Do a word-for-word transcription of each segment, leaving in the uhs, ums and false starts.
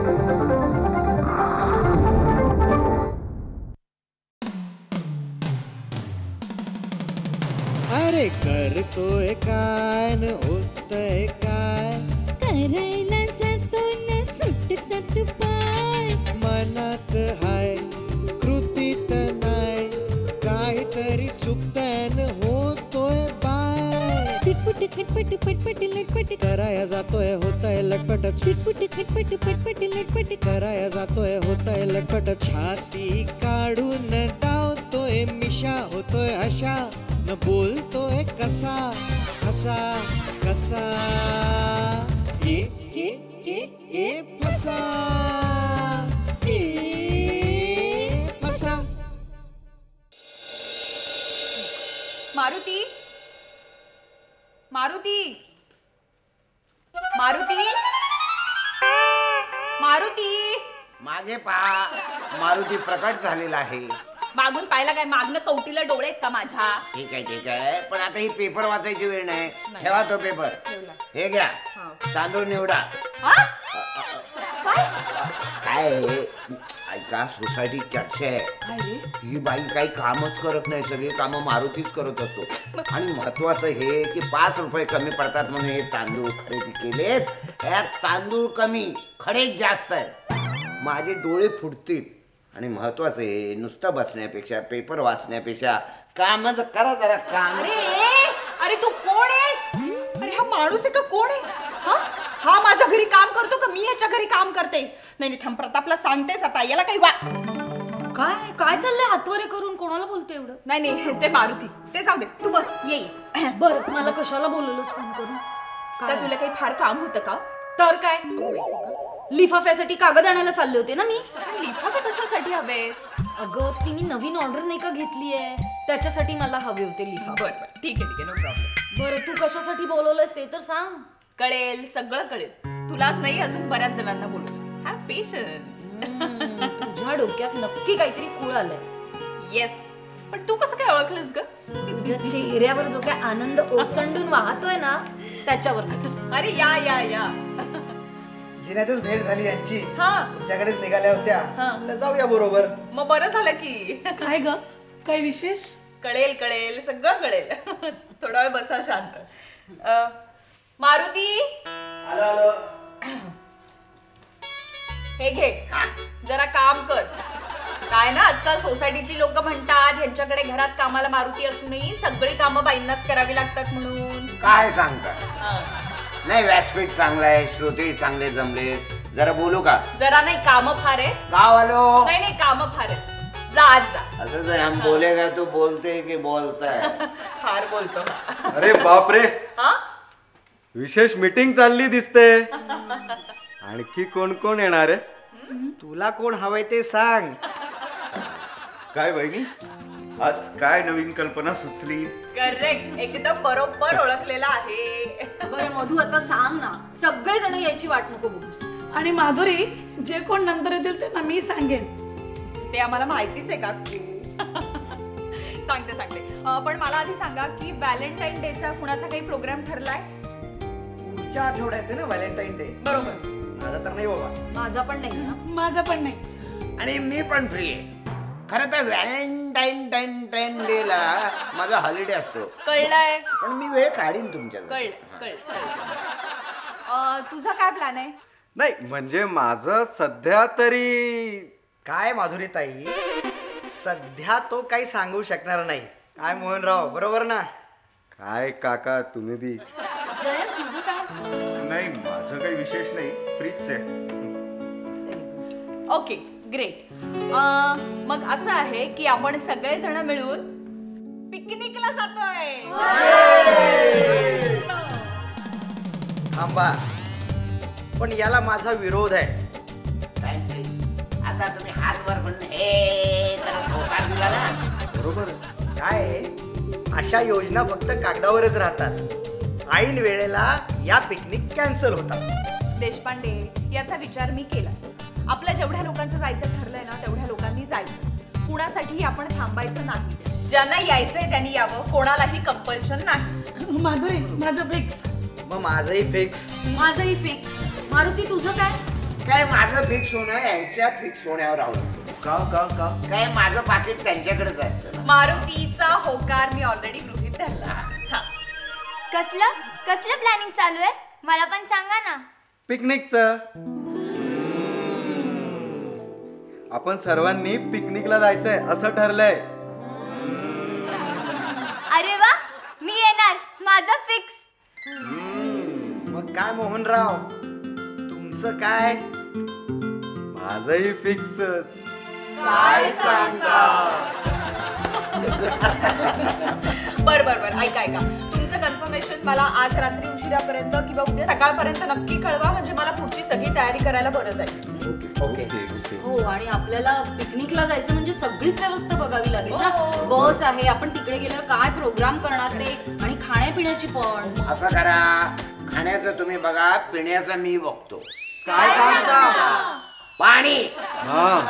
अरे करतोय काय न होतय काय, करायला जातो न सुटतात पाय, मनात हाय कृतीत नाही, काहीतरी चुकतंय न होतोय बाय. चिटपुट खटपट पटपट लटपट कराया जातोय होतय लटपट, चिटपुट खटपट पटपट लटपट कराया जातोय होतय लटपट. छाती काढून धावतोय मिशा होतोय अशा, न बोलतोय कसा कसा कसा, ए ए ए ए फसा, ए फसा. मारुती, मारुती, मारुती, मारुती. मागे पहा, मारुती प्रकट झालेला आहे. मागून पाहिला काय? मागणं कवटीला डोळे आहेत का माझ्या? ठीक आहे ठीक आहे, पण आता ही पेपर वाचायची वेळ नाही. ठेवा तो पेपर. हे घ्या, तांदूळ निवडा. काय ऐका, सोसायटी चर्चा आहे, ही बाई काही कामच करत नाही, सगळी कामं मारुतीच करत असतो. आणि महत्वाचं हे की पाच रुपये कमी पडतात म्हणून हे तांदूळ खरेदी केलेत. यात तांदूळ कमी, खडेच जास्त आहेत. माझे डोळे फुटतील. आणि महत्वाचं हे नुसतं बसण्यापेक्षा, पेपर वाचण्यापेक्षा काम करा जरा काम. अरे अरे तू कोण आहेस? अरे हा माणूस आहे का कोण आहे? हा हा माझ्या घरी काम करतो का मी ह्याच्या घरी काम करते? नाही नाही थांब, प्रतापला सांगतेच आता. याला काही वा काय काय चाललंय हातवारे करून? कोणाला बोलते एवढं? नाही नाही ते मारुती, ते जाऊ दे, तू बस ये. बरं, मला कशाला बोलवलंस फोन करून? तर तुला काही फार काम होतं का? तर काय, लिफाफ्यासाठी कागद आणायला चालले होते ना मी. लिफाफे कशासाठी हवे? अगं ती मी नवीन ऑर्डर नाही का घेतली आहे, त्याच्यासाठी मला हवे होते लिफाफे. बरं बरं ठीक आहे ठीक आहे, नो प्रॉब्लेम. बरं तू कशासाठी बोलवलंस ते तर सांग. कळेल, सगळं कळेल. तुलाच नाही, अजून बऱ्याच जणांना बोलवलं. Have patience. तुझ्या डोक्यात नक्की काहीतरी खूळ आलंय. येस, पण तू कसं काय ओळखलंस ग? तुझ्या चेहऱ्यावर जो काय आनंद ओसंडून वाहतोय ना, त्याच्यावर. अरे या या या. जिन्यातच भेट झाली यांची. हा, तुमच्याकडेच निघाल्या होत्या, जाऊया बरोबर. मग बरं झालं की. काय ग, काय विशेष? कळेल कळेल, सगळं कळेल. थोडा वेळ बसा शांत. मारुती, आलो आलो. हे घे, जरा काम कर. काय ना, आजकाल सोसायटीतली लोक म्हणतात ह्यांच्याकडे घरात कामाला मारुती असूनही सगळी कामं बाईंनाच करावी लागतात म्हणून. काय सांगता? नाही, व्यासपीठ चांगलं आहे, श्रोते चांगले जमले. जरा बोलू का? जरा नाही, कामं फार आहे. गाव आलो. नाही नाही, कामं फार आहे. जा आज जा. असं हम बोलेगा तू बोलते की बोलताय? फार बोलतो. अरे बापरे, हा, विशेष मीटिंग चालली दिसते. आणखी कोण कोण येणार आहे? तुला कोण हवंय ते सांग. काय बहिणी, आज काय नवीन कल्पना सुचली? करेक्ट, एकदम बरोबर ओळखलेला आहे. बरं मधू, आता सांग ना, सगळे जण यायची वाट नको बघूस. आणि माधुरी, जे कोण नंतर येतील त्यांना मी सांगेन. ते आम्हाला माहितीच आहे का? सांगते सांगते. पण मला आधी सांगा की व्हॅलेंटाईन डेचा कुणाचा काही प्रोग्राम ठरलाय? पुढच्या आठवड्यात आहे ना व्हॅलेंटाईन डे. बरोबर. माझा तर नाही बाबा. माझा पण नाही. माझा पण नाही. आणि मी पण फ्री आहे. खरं तर व्हॅलेंटाईन टाईन टाईन डे ला माझा हॉलिडे असतो. कळलंय, पण मी वेळ काढीन तुमच्या. कळलं कळलं. तुझा काय प्लॅन आहे? नाही म्हणजे माझं सध्या तरी. काय माधुरी ताई, सध्या तो काही सांगू शकणार नाही. काय मोहनराव, बरोबर ना? काय काका तुम्ही बी. जयंत, तुझं काय? नाही, माझं काही विशेष नाही, फ्रीच आहे. Okay great. मग असं आहे की आपण सगळेजण मिळून पिकनिकला जातोय. थांबा, पण याला माझा विरोध आहे. आता तुम्ही हात वर म्हणून हे करत होकार दिला ना. बरोबर. काय आहे, अशा योजना फक्त कागदावरच राहतात. ऐन वेळेला या पिकनिक कॅन्सल होतात. देशपांडे, याचा विचार मी केला. आपल्या जेवढ्या लोकांचं जायचं ठरलंय ना, तेवढ्या लोकांनी जायचं. कुणासाठी आपण थांबायचं नाही. ज्यांना यायचंय त्यांनी यावं, कोणालाही कंपल्शन नाही. माधुरी, माझं फिक्स. मग माझंही फिक्स. माझंही फिक्स. मारुती, तुझं काय? काय काय माझं फिक्स होणं यांच्या फिक्स होण्यावर अवलंबून. का का का काय माझं पाकिट त्यांच्याकडेच असतं. मारुतीचा होकार मी ऑलरेडी गृहीत धरला. हा. कसलं कसलं प्लॅनिंग चालू आहे मला पण सांगा ना. पिकनिकचं. आपण सर्वांनी पिकनिकला जायचंय असं ठरलंय. अरे वा मी येणार माझं फिक्स. मग काय मोहनराव तुमचं काय. माझंही फिक्सच. काय सांगता. बर बर बर ऐका ऐका तुमचं कन्फर्मेशन मला आज रात्री उशिरापर्यंत किंवा उद्या सकाळपर्यंत नक्की कळवा म्हणजे मला पुढची सगळी तयारी करायला बरं जाईल. Okay okay. हो आणि आपल्याला पिकनिकला जायचं म्हणजे सगळीच व्यवस्था बघावी लागेल ना. बस आहे आपण तिकडे गेलं काय प्रोग्राम करणार ते आणि खाण्यापिण्याची पण. असं करा खाण्याचं तुम्ही बघा पिण्याचं मी बघतो. काय सांगता. पाणी. हा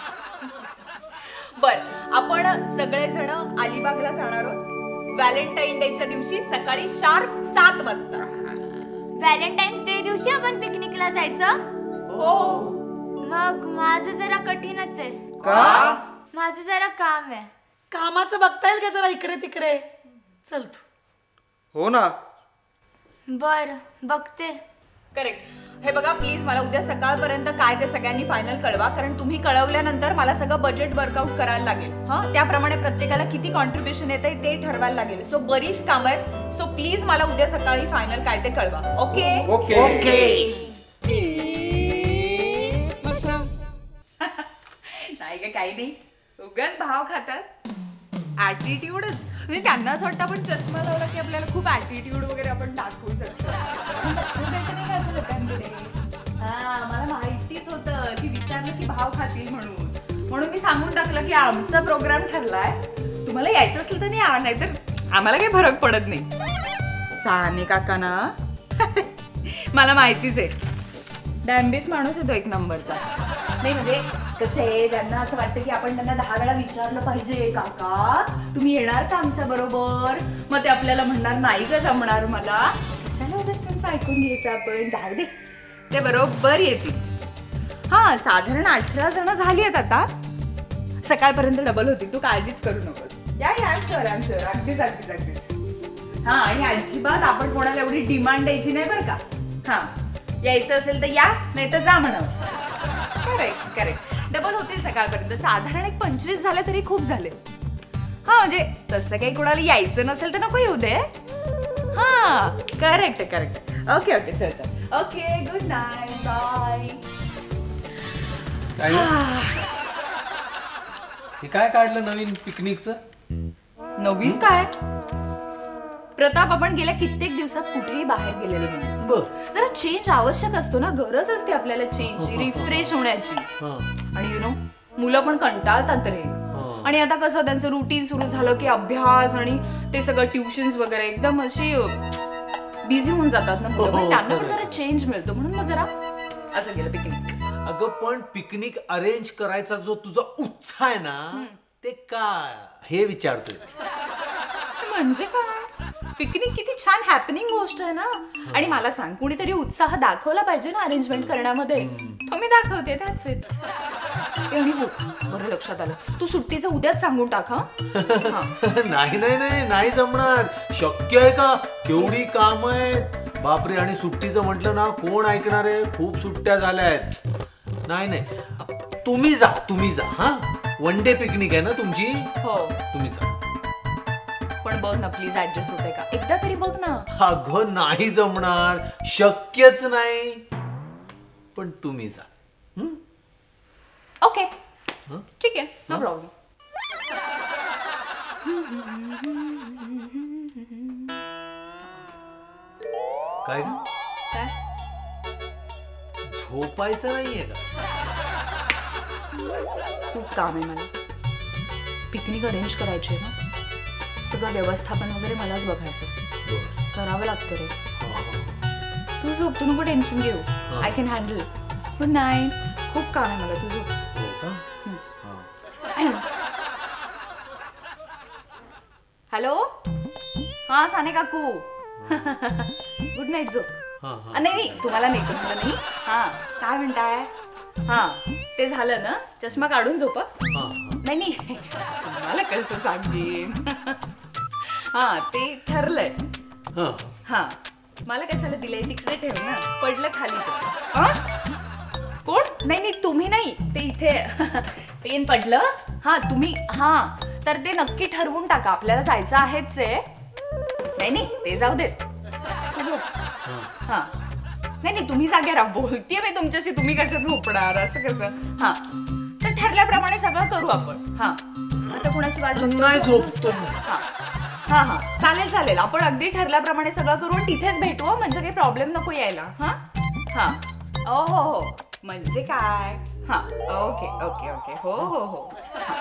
बर आपण सगळेजण अलिबागला जाणार आहोत व्हॅलेंटाईन डेच्या दिवशी सकाळी शार्प सात वाजता. व्हॅलेंटाईन्स डे दिवशी आपण पिकनिकला जायचं. हो मग माझं जरा कठीणच आहे. का. माझं जरा काम आहे. कामाचं बघता येईल का जरा इकडे तिकडे. चल तू. हो ना. बर बघते. करेक्ट. हे बघा प्लीज मला उद्या सकाळपर्यंत काय ते सगळ्यांनी फायनल कळवा कारण तुम्ही कळवल्यानंतर मला सगळं बजेट वर्कआउट करायला लागेल. हा त्याप्रमाणे प्रत्येकाला किती कॉन्ट्रीब्युशन येत आहे ते ठरवायला लागेल. सो बरीच कामं आहेत. सो प्लीज मला उद्या सकाळी फायनल काय ते कळवा. Okay okay okay. नाही ग काही नाही उगाच भाव खातात. ऍटिट्यूडच म्हणजे त्यांना असं वाटतं आपण चष्मा लावला की आपल्याला खूप ऍटिट्यूड वगैरे आपण दाखवू शकतो. हा मला माहितीच होतं की विचारलं की भाव खातील म्हणून म्हणून मी सांगून टाकलं की आमचा प्रोग्राम ठरलाय तुम्हाला यायचं असेल तर नाही नाहीतर आम्हाला काही फरक पडत नाही. साने काका ना मला माहितीच आहे डॅम्बिस माणूस आहे तो एक नंबरचा. नाही म्हणजे कसं आहे त्यांना असं वाटतं की आपण त्यांना दहा वेळा विचारलं पाहिजे काका तुम्ही येणार का आमच्या बरोबर. मग ते आपल्याला म्हणणार नाही का जमणार मला. कशाला उगाच त्यांचं ऐकून घ्यायचं आपण. जाऊ दे ते बरोबर येतील. हा साधारण अठरा जण झाली आहेत आता. सकाळपर्यंत डबल होती तू काळजीच करू नकोस. या या शुअर आय एम शुअर अगदीच अगदीच अगदीच. हा आणि अजिबात आपण कोणाला एवढी डिमांड द्यायची नाही बरं का. हा यायचं असेल तर या नाही तर जा म्हणावं. Correct correct. डबल होतील सकाळपर्यंत. साधारण एक पंचवीस झाले तरी खूप झाले. हा म्हणजे तसं काही कोणाला यायचं नसेल तर नको येऊ दे. हा करेक्ट करेक्ट. ओके ओके चल चल ओके गुड नाईट बाय. हे काय काढलं नवीन पिकनिकचं. नवीन काय प्रताप आपण गेल्या कित्येक दिवसात कुठेही बाहेर गेलेलो नाही. जरा चेंज आवश्यक असतो ना. गरज असते आपल्याला चेंजची रिफ्रेश होण्याची. आणि यु नो मुलं पण कंटाळतात रे. आणि आता कसं त्यांचं रुटीन सुरू झालं की अभ्यास आणि ते सगळं ट्युशन्स वगैरे एकदम अशी बिझी होऊन जातात ना मुलं. त्यांना पण जरा चेंज मिळतो म्हणून मग जरा असं गेलं पिकनिक. अगं पण पिकनिक अरेंज करायचा जो तुझा उत्साह आहे ना ते काय हे विचारतोय. म्हणजे काय पिकनिक किती छान हॅपनिंग गोष्ट आहे ना. आणि मला सांग कुणीतरी उत्साह दाखवला पाहिजे ना अरेंजमेंट करण्यामध्ये. तो मी दाखवते दॅट्स इट. आणि हो बरं लक्षात आलं तू सुट्टीचं उद्याच सांगून टाक. हा नाही नाही नाही नाही जमणार. शक्य आहे का. केवढी काम आहेत बापरे. आणि सुट्टीचं म्हटलं ना कोण ऐकणार आहे. खूप सुट्ट्या झाल्या आहेत. नाही नाही तुम्ही जा तुम्ही जा. हा वन डे पिकनिक आहे ना तुमची. हो तुम्ही जा. पण बघ ना प्लीज ऍडजस्ट होते का एकदा तरी बघ ना. अगं नाही जमणार. शक्यच नाही. पण तुम्ही जा. ओके ठीक आहे नो प्रॉब्लेम. काय ग काय झोपायचं नाहीये का. खूप काम आहे मला. पिकनिक अरेंज करायची आहे ना. सगळं व्यवस्थापन वगैरे मलाच बघायचं. करावं लागतं रे. तू झोप तू नको टेन्शन घेऊ. I can handle. Good night. खूप काम आहे मला. तू झोप. हॅलो हा साने काकू गुड नाईट झोप. नाही नाही तुम्हाला नाही तुम्हाला नाही. हा काय म्हणताय? हा ते झालं ना, चष्मा काढून झोपा. नाही नाही तुम्हाला कसं सांगेन. हा ते ठरलंय. हा मला कशाला दिलंय तिकडे ठेव ना, पडलं खाली तर. कोण? नाही नाही तुम्ही नाही, ते इथे पेन पडलं. हा तुम्ही हा तर ते नक्की ठरवून टाका, आपल्याला जायचं आहेच आहे. नाही नाही ते जाऊ देत. हा नाही नाही तुम्ही जागे राहा, बोलतीये मी तुमच्याशी, तुम्ही कसं झोपणार असं कसं. हा तर ठरल्याप्रमाणे सगळं करू आपण. हा आता कुणाची वाट नाही झोपतो. हा हा हा चालेल चालेल, आपण अगदी ठरल्याप्रमाणे सगळं करू आणि तिथेच भेटू, म्हणजे काही प्रॉब्लेम नको यायला. हा हा ओ हो हो म्हणजे काय. हा ओके ओके ओके हो हो हो.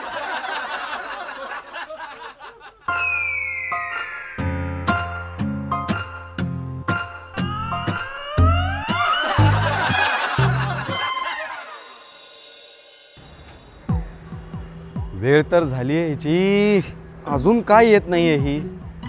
वेळ तर झालीये ह्याची, अजून काय येत नाहीये ही.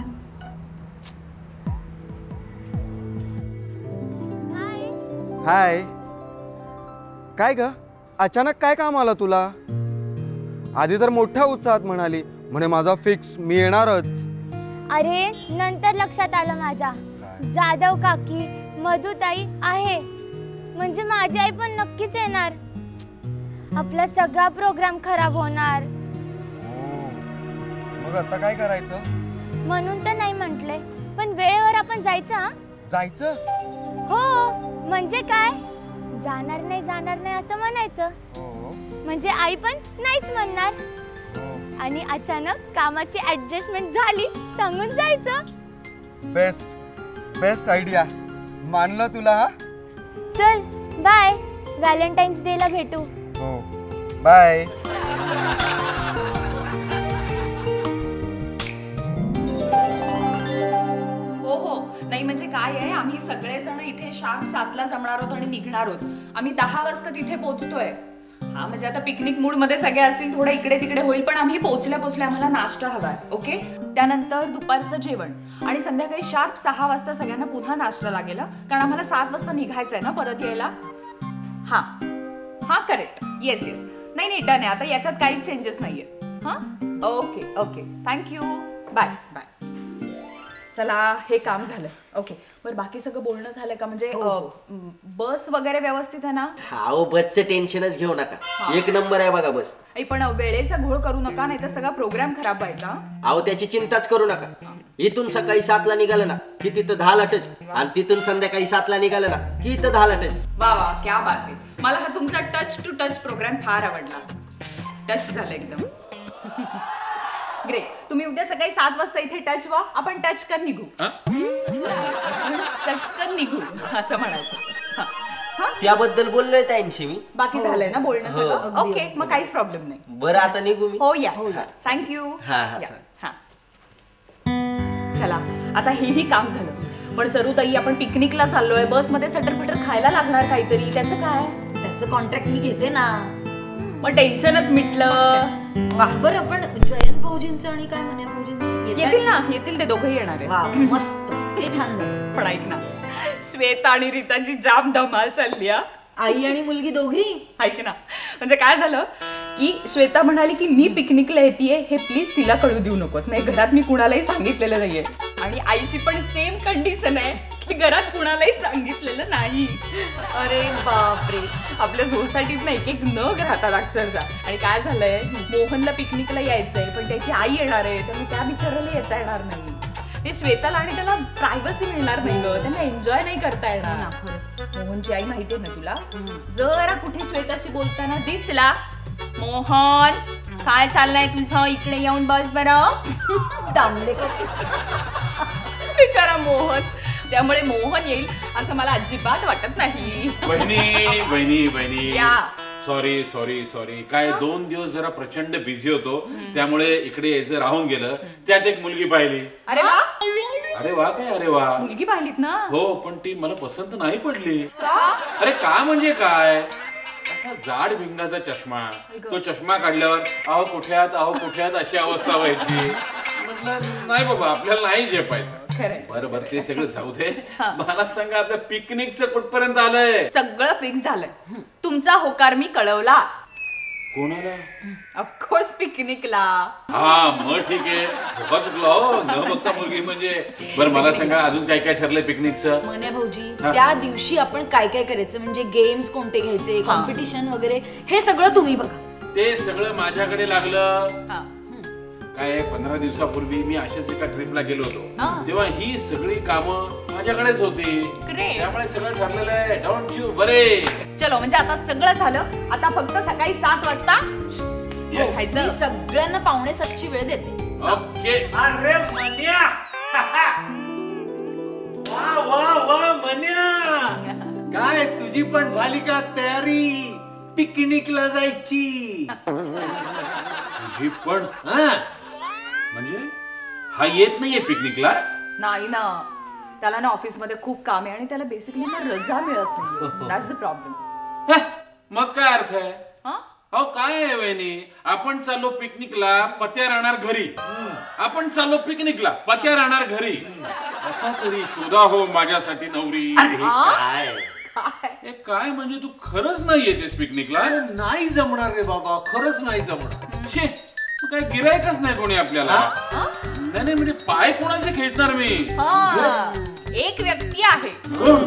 हाय. काय ग, अचानक काय काम आलं तुला? आधी तर मोठ्या उत्साहात म्हणाली, म्हणे माझा फिक्स, मी येणारच. अरे नंतर लक्षात आलं माझ्या, जाधव काकी मधुताई आहे म्हणजे माझी आई पण नक्कीच येणार. आपला सगळा प्रोग्राम खराब होणार. मग आता काय करायचं? म्हणून तर नाही म्हटले, पण वेळेवर आपण जायचं. हा जायचं? हो म्हणजे काय, जाणार नाही जाणार नाही असं म्हणायचं, म्हणजे आई पण नाहीच म्हणणार. आणि अचानक कामाची ऍडजस्टमेंट झाली सांगून जायचं. बेस्ट बेस्ट आयडिया, मानलं तुला. हा चल बाय, व्हॅलेंटाईन्स डे ला भेटू. हो बाय. हो हो नाही म्हणजे काय आहे, आम्ही सगळेजण इथे शार्प सातला जमणार आहोत आणि निघणार आहोत. आम्ही दहा वाजता तिथे पोहोचतोय. हा म्हणजे आता पिकनिक मूड मध्ये सगळे असतील, थोडं इकडे तिकडे होईल, पण आम्ही पोहोचल्या पोहोचल्या आम्हाला नाश्ता हवाय. ओके, त्यानंतर दुपारचं जेवण आणि संध्याकाळी शार्प सहा वाजता सगळ्यांना पुन्हा नाश्ता लागेल, कारण आम्हाला सात वाजता निघायचंय ना परत यायला. हा हा करेक्ट, येस येस. नाही नाही डन आहे, आता याच्यात काहीच चेंजेस नाहीये. हा okay okay thank you, bye bye. चला हे काम झालं. ओके बरं, बाकी सगळं बोलणं झालं का? म्हणजे बस वगैरे व्यवस्थित आहे ना? हा बसचं टेन्शनच घेऊ नका, एक नंबर आहे बघा बस. पण वेळेचा घोळ करू नका, नाही तर सगळा प्रोग्राम खराब व्हायचा. अहो त्याची चिंताच करू नका. इथून सकाळी सातला निघालं ना की तिथं दहाला टच, आणि तिथून संध्याकाळी सातला निघालं ना की इथं दहाला टच. वा वा क्या बात आहे. मला हा तुमचा टच टू टच प्रोग्राम फार आवडला. टच झालं एकदम. ग्रेट. तुम्ही उद्या सकाळी सात वाजता इथे टच व्हा, आपण टच कर निघू. चटकन निघू असं म्हणायचं. त्याबद्दल बोललोय त्यांशी मी. बाकी झालंय ना बोलणं सगळं? ओके मग काहीच प्रॉब्लेम नाही. बरं आता निघू मी. हो या, थँक्यू. चला आता हेही काम झालं, पण सरुताई आपण पिकनिकला चाललोय, बस मध्ये सटरफटर खायला लागणार काहीतरी, त्याचं काय? त्याचं कॉन्ट्रॅक्ट मी घेते ना, मग टेन्शनच मिटलं. बरं पण जयंत भाऊजींचं आणि काय म्हणे भाऊजींचं येतील ना? येतील, ते दोघंही येणार आहे. मस्त, हे छान झालं. पण ऐक ना, श्वेता आणि रीताची जाम धमाल चालली. आई आणि मुलगी दोघी. ऐक ना, म्हणजे काय झालं की श्वेता म्हणाली की मी पिकनिकला येतेय, हे प्लीज तिला कळू देऊ नकोस. म्हणजे घरात मी कुणालाही सांगितलेलं नाहीये, आणि आईची पण सेम कंडिशन आहे की घरात कुणालाही सांगितलेलं नाही. अरे बापरे, आपल्या सोसायटीत ना एक एक नग राहतात अक्षरशः. आणि काय झालंय, मोहनला पिकनिकला यायचंय पण त्याची आई येणार आहे, त्यामुळे त्या बिचाराला येता येणार नाही. ते श्वेताला आणि त्याला प्रायव्हसी मिळणार नाही ग, त्यांना एन्जॉय नाही करता येणार. मोहनची आई माहितीये ना तुला, जरा कुठे श्वेताशी बोलताना दिसला, मोहन काय चाललंय तुझं, इकडे येऊन बस बरं, दामले बिचारा मोहन. त्यामुळे मोहन येईल असं मला अजिबात वाटत नाही. बहिणी बहिणी बहिणी या सॉरी सॉरी सॉरी काय दोन दिवस जरा प्रचंड बिझी होतो, त्यामुळे इकडे यायचं राहून गेलं. त्यात एक मुलगी पाहिली. अरे वा, अरे वा काय अरे वा, मुलगी पाहिलीत ना? हो, पण ती मला पसंत नाही पडली. अरे का म्हणजे काय, असा जाड भिंगाचा चष्मा, तो चष्मा काढल्यावर अहो कुठ्यात अहो कुठ्यात अशी अवस्था व्हायची. म्हटलं नाही बाबा, आपल्याला नाही झेपायचं. खरंय. बरं बरं ते सगळं जाऊ दे. मला सांगा आपल्या पिकनिकचं कुठपर्यंत आलंय? सगळं फिक्स झालंय. तुमचा होकार मी कळवला. कोणाला? ऑफकोर्स पिकनिकला. हा मग ठीक आहे. बघा चुकलो हो न बघता मुलगी म्हणजे. बरं मला सांगा अजून काय काय ठरलंय पिकनिकचं? मने भाऊजी त्या दिवशी आपण काय काय करायचं म्हणजे गेम्स कोणते घ्यायचे, कॉम्पिटिशन वगैरे हे सगळं तुम्ही बघा. ते सगळं माझ्याकडे लागलं. काय पंधरा दिवसापूर्वी मी अशाच एका ट्रिपला गेलो होतो तेव्हा ही सगळी कामं माझ्याकडेच होती. त्यामुळे सगळं ठरलेलं आहे. Don't you worry. चलो म्हणजे आता सगळं झालं. आता फक्त सकाळी सात वाजता मी सगळ्यांना पावणे सातची वेळ देते. ओके. अरे मन्या वा वा वा मन्या, काय तुझी पण झाली का तयारी पिकनिकला जायची? तुझी पण? म्हणजे हा येत नाहीये पिकनिकला? नाही ना, त्याला ना ऑफिस मध्ये खूप काम आहे आणि त्याला बेसिकली ना रजा मिळत नाही. That's the problem. मग काय अर्थ आहे? अहो काय आहे वहिनी, आपण चाललो पिकनिकला, पत्या राहणार घरी. आपण चाललो पिकनिकला, पत्या राहणार घरी. आता तरी शोधा हो माझ्यासाठी नवरी. काय हे काय म्हणजे तू खरंच नाही येतेस पिकनिकला? नाही जमणार रे बाबा, खरंच नाही जमणार. शे काय गिरायकच नाही कोणी आपल्याला. नाही नाही म्हणजे पाय कोणाचे खेचणार मी? एक व्यक्ती आहे. कोण?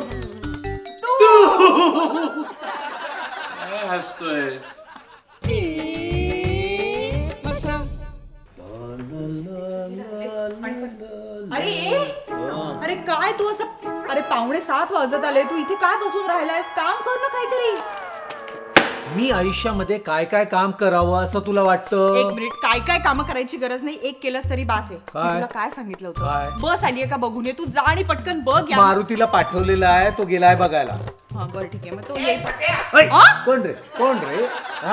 तू. काय हसतोय? अरे अरे काय तू असं, अरे पावणे सात वाजत आले, तू इथे काय बसून राहिलायस? काम कर ना काहीतरी. मी आयुष्यामध्ये काय काय काम करावं असं तुला वाटतं? एक मिनिट, काय काय काम करायची गरज नाही, एक केलंस तरी बास आहे. तुला काय सांगितलं होतं? बस आलीये का बघून ये. तू जा आणि पटकन बघ. मारुतीला पाठवलेला आहे, तो गेलाय बघायला. हा बरं ठीक आहे, मग तो येईल. कोण रे कोण रे?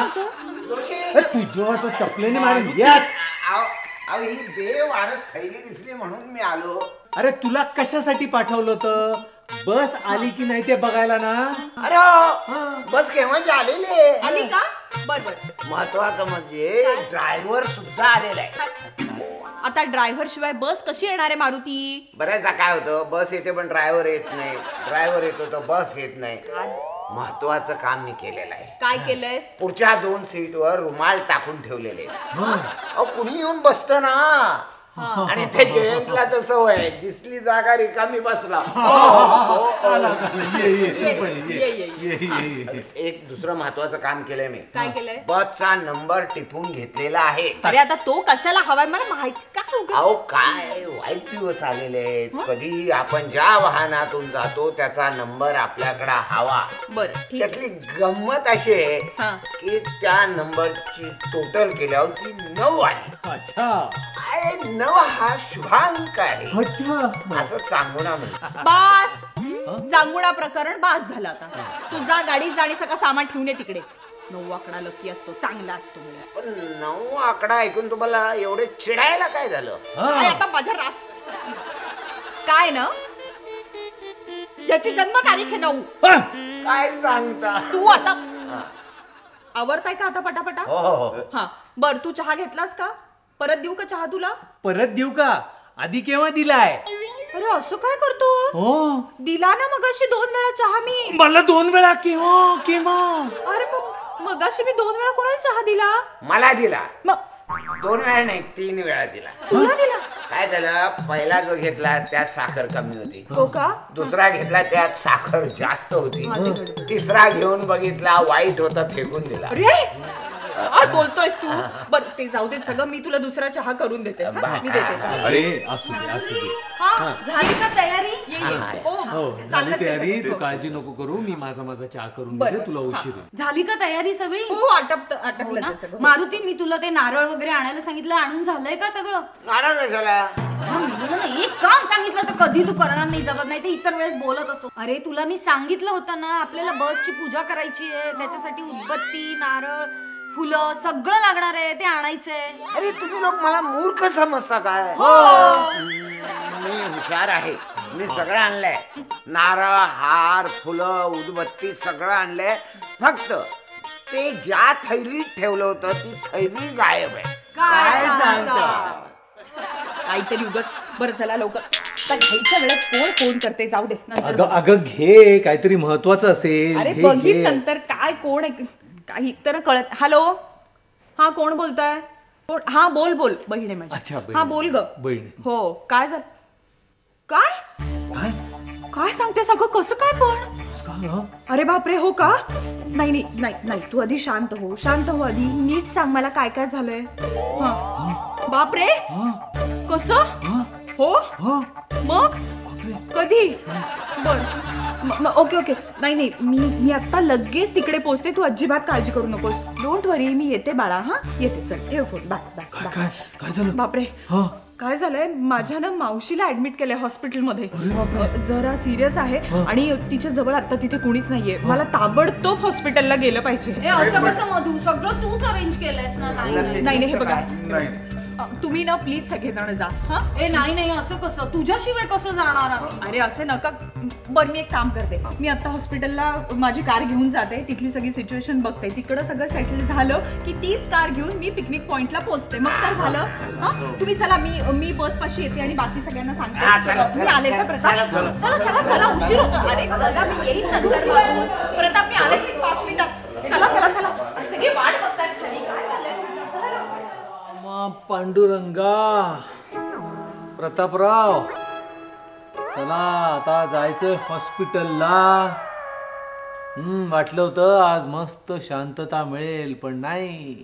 तुझ्या चपलेने मारून ही बेवारस थैली दिसली म्हणून मी आलो. अरे तुला कशासाठी पाठवलं होतं? बस आली की नाही ते बघायला ना. अरे बस केव्हाची आलेली आली का? बर बर. महत्वाचं म्हणजे ड्रायव्हर सुद्धा आलेला आहे. आता ड्रायव्हर शिवाय बस कशी येणार आहे मारुती? बऱ्याचदा काय होतं, बस येते पण ड्रायव्हर येत नाही, ड्रायव्हर येतो तर बस येत नाही. महत्वाचं काम मी केलेलं आहे. काय केलंयस? पुढच्या दोन सीटवर रुमाल टाकून ठेवलेले. अहो कुणी येऊन बसत ना, आणि ते जयंतला तर सवय, दिसली जागा रिकामी बसला. एक दुसरं महत्वाचं काम केलंय मी. काय केलंय? बसचा नंबर टिपून घेतलेला आहे. अरे आता तो कशाला हवाय मला माहिती का? अहो काय वाईट दिवस आलेले आहेत. कधी आपण ज्या वाहनातून जातो त्याचा नंबर आपल्याकडे हवा. बर, त्यातली गंमत अशी आहे की त्या नंबरची टोटल केल्यावर ती नऊ आहे. अच्छा, नऊ हा शुभांक आहे असं चांगुणा म्हणतात. बास, चांगुणा प्रकरण बास झाला. आता तू जा गाडीत जाणे, सगळं सामान ठेवून ये तिकडे. नऊ आकडा लकी असतो, चांगला असतो. पण नऊ आकडा ऐकून तुम्हाला एवढे चिडायला काय झालं? आता माझ्या रास काय ना, याची जन्म तारीख आहे नऊ. काय सांगता तू? आता आवडताय का आता पटापटा? हा बर, तू चहा घेतलास का? परत देऊ का चहा तुला? परत देऊ का? आधी केव्हा दिलाय? अरे असं काय करतोस? दिला ना मगाशी दोन वेळा चहा मी. मला दोन वेळा? केव्हा केव्हा? अरे मगाशी मी दोन वेळा कोणाला चहा दिला? मला दिला. दोन वेळा नाही, तीन वेळा दिला. तुला दिला? काय झालं, पहिला जो घेतला त्यात साखर कमी होती. हो का? दुसरा घेतला त्यात साखर जास्त होती. तिसरा घेऊन बघितला, वाईट होता, फेकून दिला. अरे काय बोलतोयस तू? बर ते जाऊ दे सगळं, मी तुला दुसरा चहा करून देते. मी देते चहा. अरे असू दे असू दे. हा झाली का तयारी? ये ये. हो झाली तयारी, तू काळजी नको करू. मी माझा माझा चहा करून देते, तुला उशीर आहे. झाली का तयारी सगळी? हो आटपत आटपलं सगळं. मारुती मी तुला ते नारळ वगैरे आणायला सांगितलं, आणून झालंय का सगळं? नारळ कशाला? एक काम सांगितलं तर कधी तू करणार नाही, जमत नाही ते इतर वेळेस बोलत असतो. अरे तुला मी सांगितलं होतं ना, आपल्याला बसची पूजा करायची आहे, त्याच्यासाठी उदबत्ती, नारळ, फुलं सगळं लागणार आहे, ते आणायचंय. अरे तुम्ही लोक मला मूर्ख समजता काय? मी हुशार आहे, मी सगळं आणलंय. नारळ, हार, फुलं, उदबत्ती सगळं आणलंय. फक्त ते ज्या थैलीत ठेवलं होतं ती थैली गायब आहे. काय सांगता? काहीतरी उगाच. बरं चला लवकर आता घ्यायच्या वेळेत कोण फोन करते, जाऊ दे नंतर अगं अगं घे, काहीतरी महत्वाचं असेल. अरे घे, बघीन घे. नंतर काय कोण आहे काही तर कळत. हॅलो, हा कोण बोलताय? कोण? हा बोल बोल, बहीण आहे अच्छा, माझी. बहीण. हा बोल ग. बहीण. हो, काय झालं? काय काय काय सांगते सगळं? कसं काय पण? अरे बापरे, हो का? नाही नाही नाही नाही तू आधी शांत हो, शांत हो आधी. नीट सांग मला काय काय झालंय. हा. बापरे, कसं? हो मग कधी? बर, ओके ओके. नाही नाही मी मी आता लगेच तिकडे पोहोचते, तू अजिबात काळजी करू नकोस. डोंट वरी, मी येते बाळा. हा येते, चल ठेव फोन. Bye bye. काय काय झालं? बापरे, काय झालंय, माझ्या ना मावशीला ऍडमिट केलंय हॉस्पिटलमध्ये. जरा सिरियस आहे आणि तिच्या जवळ आता तिथे कुणीच नाहीये. मला ताबडतोब हॉस्पिटलला गेलं पाहिजे. असं कसं मधू, सगळं तूच अरेंज केलंयस ना. नाही नाही, हे बघा, तुम्ही ना प्लीज सगळेजण जा. हा ए नाही नाही, असं कसं, तुझ्याशिवाय कसं जाणार आम्ही? अरे असं नका. बरं मी एक काम करते, मी आता हॉस्पिटलला माझी कार घेऊन जाते, तिथली सगळी सिच्युएशन बघते. तिकडं सगळं सेटल झालं की तीच कार घेऊन मी पिकनिक पॉइंटला पोहोचते. मग तर झालं. हा तुम्ही चला, मी मी बस पाशी येते आणि बाकी सगळ्यांना सांगते. मी आले का प्रताप? चला चला चला, उशीर होतो. अरे चला, मी येईल नंतर. प्रताप मी आले पाच मिनिटात. चला चला चला, सगळे वाट बघतात खाली. काय चाललंय? पांडुरंगा, प्रतापराव, चला आता जायचंय हॉस्पिटलला. हम्म वाटलं होतं आज मस्त शांतता मिळेल, पण नाही.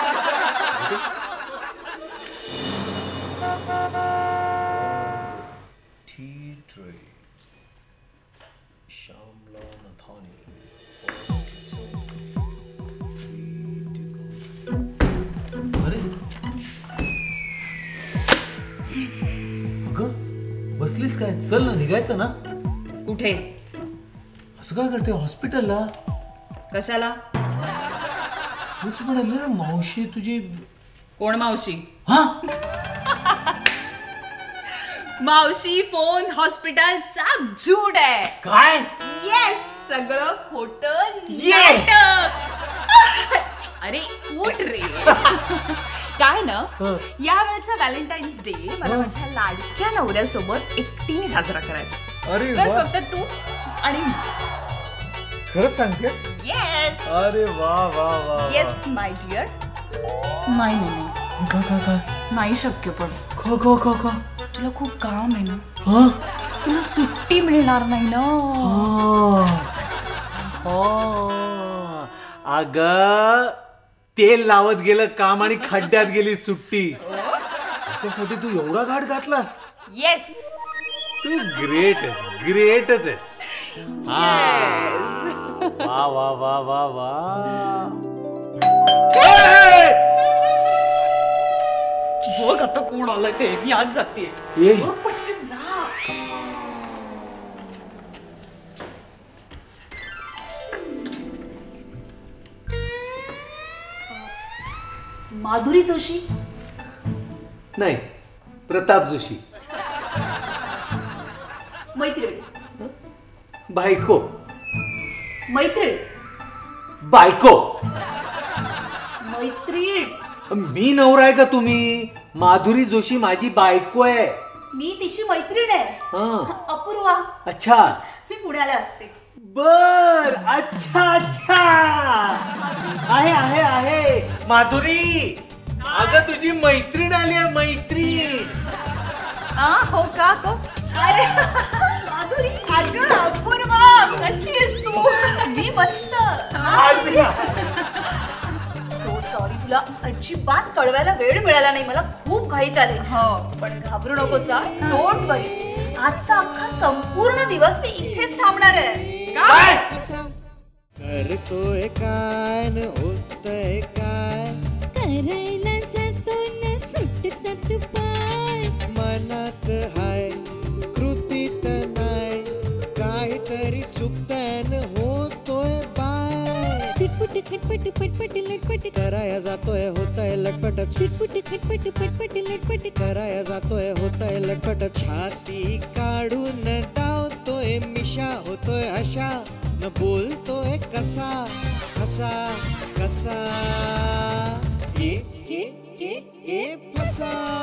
बसलीस काय? चल ना, निघायचं ना. कुठे? असं काय करते? हॉस्पिटलला. कशाला? तूच म्हणाली ना मावशी तुझी. कोण मावशी? हा मावशी, फोन, हॉस्पिटल सब झूठ आहे. काय? येस, सगळं खोटं. अरे उठ रे. काय ना, या वेळचा व्हॅलेंटाईन्स डे मला माझ्या लाडक्या नवऱ्यासोबत एकटीने साजरा करायचा. अरे बस फक्त तू आणि खरंच सांगते? येस. अरे वा वा वा. Yes my dear. नाही नाही का का का नाही शक्य. पण का का का का तुला खूप काम आहे ना. हा, तुला सुट्टी मिळणार नाही ना. अगं तेल लावत गेलं काम आणि खड्ड्यात गेली सुट्टी. त्याच्यासाठी तू एवढा घाट घातलास? येस. तू ग्रेट आहेस, ग्रेटच आहेस. वा वा वा वा वा. बघ आता कोण आलं ते. मी आज जाते. पटकन जा. माधुरी जोशी? नाही, प्रताप जोशी. मैत्रीण. बायको. मैत्रीण. बायको. मैत्रीण. मी नवरा आहे का तुम्ही? माधुरी जोशी माझी बायको आहे. मी तिची मैत्रीण आहे. अपूर्वा. अच्छा, मी पुण्याला असते. बर, अच्छा अच्छा. आहे आहे आहे. माधुरी, अगं तुझी मैत्रीण आली आहे. मैत्रीण. हो का? अरे माधुरी, अगं अपूर्वा, कशी आहेस तू? मी मस्त. सो सॉरी, तुला अजिबात कळवायला वेळ मिळाला नाही. मला खूप घाईत आले. पण घाबरू नकोस. डोंट वरी, आजचा अख्खा संपूर्ण दिवस मी इथेच थांबणार आहे. काय करतोय काय न होतंय काय? करायला जातो न सुटतात पाय. मनात हाय कृतीत नाही, काहीतरी चुकतंय न होतोय बाय. चिटपुट खटपट पटपट लटपट कराया जातोय होतंय लटपट. चिटपुट खटपट पटपट लटपट कराया जातोय होतंय लटपट. छाती काढून धावतोय मिशा, होतोय अशा न बोलतोय कसा कसा कसा. ए ए ए ए फसा.